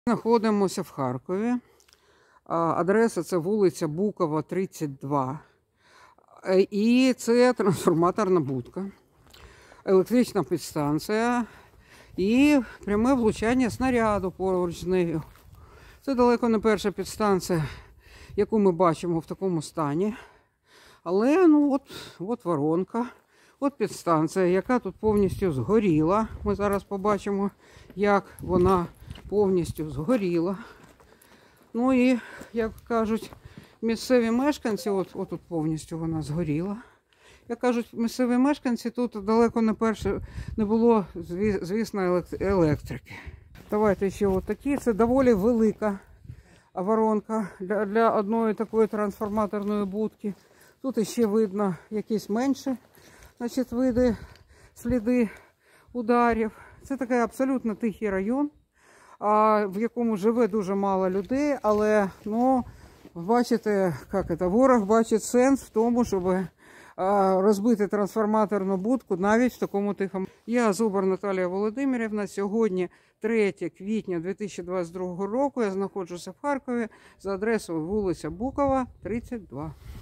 Знаходимося в Харкові. Адреса – це вулиця Букова, 32. І це трансформаторна будка, електрична підстанція і пряме влучання снаряду поруч з нею. Це далеко не перша підстанція, яку ми бачимо в такому стані. Але от воронка, от підстанція, яка тут повністю згоріла. Ми зараз побачимо, як вона повністю згоріла. Ну і, як кажуть місцеві мешканці, от тут повністю вона згоріла. Як кажуть місцеві мешканці, тут далеко не було, звісно, електрики. Давайте ще отакі. Це доволі велика воронка для одної такої трансформаторної будки. Тут ще видно якісь менші, сліди ударів. Це такий абсолютно тихий район, в якому живе дуже мало людей, але, бачите, ворог бачить сенс в тому, щоб розбити трансформаторну будку навіть в такому тихому. Я Зубар Наталія Володимирівна. Сьогодні 3 квітня 2022 року. Я знаходжуся в Харкові за адресою вулиця Букова, 32.